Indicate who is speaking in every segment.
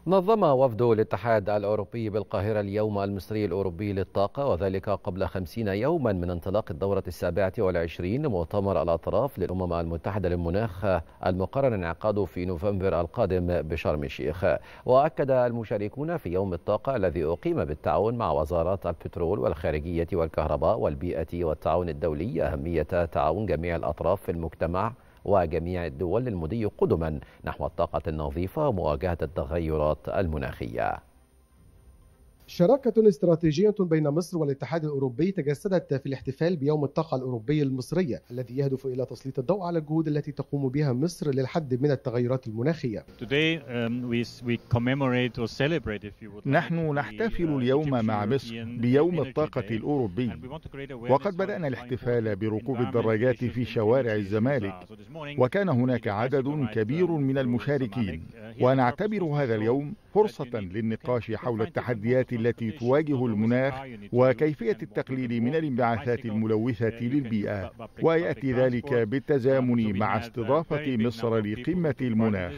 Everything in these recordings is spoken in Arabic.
Speaker 1: نظم وفد الاتحاد الأوروبي بالقاهرة اليوم المصري الأوروبي للطاقة، وذلك قبل 50 يوما من انطلاق الدورة 27 لمؤتمر الأطراف للأمم المتحدة للمناخ المقرر انعقاده في نوفمبر القادم بشرم الشيخ. وأكد المشاركون في يوم الطاقة الذي أقيم بالتعاون مع وزارات البترول والخارجية والكهرباء والبيئة والتعاون الدولي أهمية تعاون جميع الأطراف في المجتمع وجميع الدول المضي قدما نحو الطاقة النظيفة ومواجهة التغيرات المناخية.
Speaker 2: شراكة استراتيجية بين مصر والاتحاد الأوروبي تجسدت في الاحتفال بيوم الطاقة الأوروبي المصرية الذي يهدف إلى تسليط الضوء على الجهود التي تقوم بها مصر للحد من التغيرات المناخية.
Speaker 3: نحن نحتفل اليوم مع مصر بيوم الطاقة الأوروبي، وقد بدأنا الاحتفال بركوب الدراجات في شوارع الزمالك، وكان هناك عدد كبير من المشاركين، ونعتبر هذا اليوم فرصة للنقاش حول التحديات التي تواجه المناخ وكيفية التقليل من الانبعاثات الملوثة للبيئة، ويأتي ذلك بالتزامن مع استضافة مصر لقمة المناخ.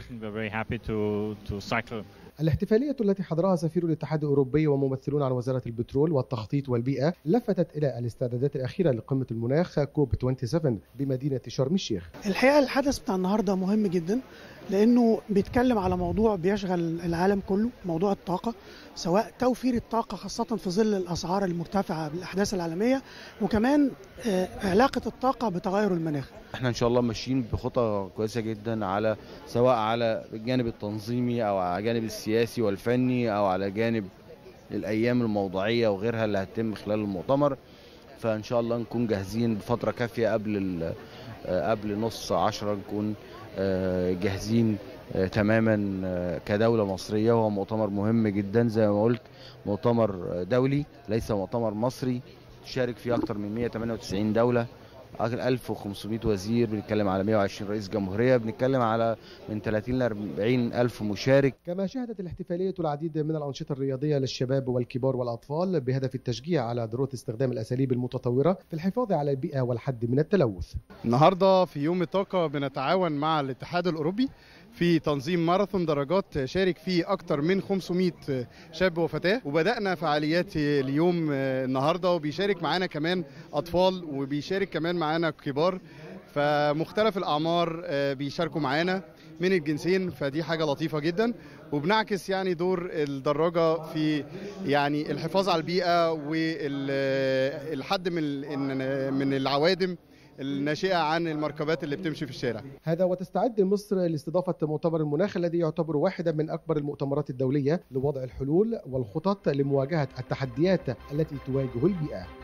Speaker 2: الاحتفالية التي حضرها سفير الاتحاد الأوروبي وممثلون عن وزارة البترول والتخطيط والبيئة لفتت إلى الاستعدادات الأخيرة لقمة المناخ كوب 27 بمدينة شرم الشيخ.
Speaker 4: الحقيقة الحدث بتاع النهاردة مهم جدا لأنه بيتكلم على موضوع بيشغل العالم كله، موضوع الطاقة، سواء توفير الطاقة خاصة في ظل الأسعار المرتفعة بالأحداث العالمية، وكمان علاقة الطاقة بتغير المناخ.
Speaker 5: احنا ان شاء الله ماشيين بخطة كويسة جدا على سواء على الجانب التنظيمي او على الجانب السياسي والفني او على جانب الايام الموضوعية وغيرها اللي هتتم خلال المؤتمر. فان شاء الله نكون جاهزين بفترة كافية قبل نص 10 نكون جاهزين تماما كدولة مصرية. وهو مؤتمر مهم جدا زي ما قلت، مؤتمر دولي ليس مؤتمر مصري، تشارك فيه أكثر من 198 دولة، 1500 وزير، بنتكلم على 120 رئيس جمهورية، بنتكلم على من 30 ل 40 ألف مشارك.
Speaker 2: كما شهدت الاحتفالية العديد من الأنشطة الرياضية للشباب والكبار والأطفال بهدف التشجيع على ضرورة استخدام الأساليب المتطورة في الحفاظ على البيئة والحد من التلوث.
Speaker 6: النهاردة في يوم الطاقة بنتعاون مع الاتحاد الأوروبي في تنظيم ماراثون دراجات شارك فيه أكثر من 500 شاب وفتاة، وبدأنا فعاليات اليوم النهاردة، وبيشارك معانا كمان أطفال وبيشارك كمان معانا كبار، فمختلف الأعمار بيشاركوا معانا من الجنسين، فدي حاجة لطيفة جدا، وبنعكس يعني دور الدراجة في يعني الحفاظ على البيئة والحد من العوادم الناشئة عن المركبات اللي بتمشي في الشارع.
Speaker 2: هذا وتستعد مصر لاستضافة مؤتمر المناخ الذي يعتبر واحدا من أكبر المؤتمرات الدولية لوضع الحلول والخطط لمواجهة التحديات التي تواجه البيئة.